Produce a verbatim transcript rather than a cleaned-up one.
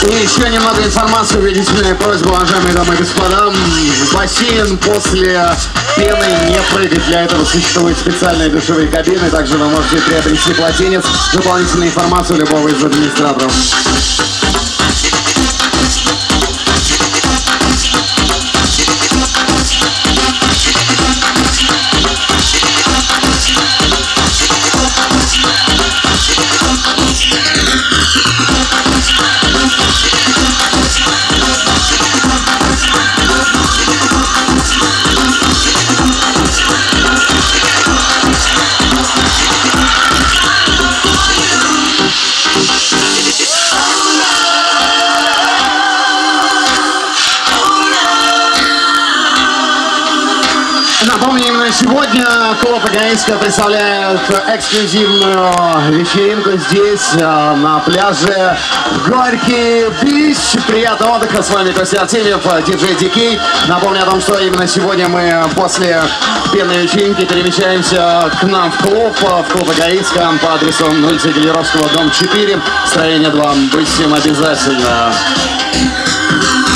И еще немного информации, убедительная просьба, уважаемые дамы и господа. В бассейн после пены не прыгать. Для этого существуют специальные душевые кабины. Также вы можете приобрести полотенец. Дополнительную информацию любого из администраторов. Напомним, сегодня клуб «Эгоистка» представляет эксклюзивную вечеринку здесь, на пляже Горький Бич. Приятного отдыха, с вами Костя Артемьев, диджей ди кей. Напомню о том, что именно сегодня мы после пенной вечеринки перемещаемся к нам в клуб, в клуб «Эгоистка» по адресу улица Гелеровского, дом четыре, строение два. Быть всем обязательно.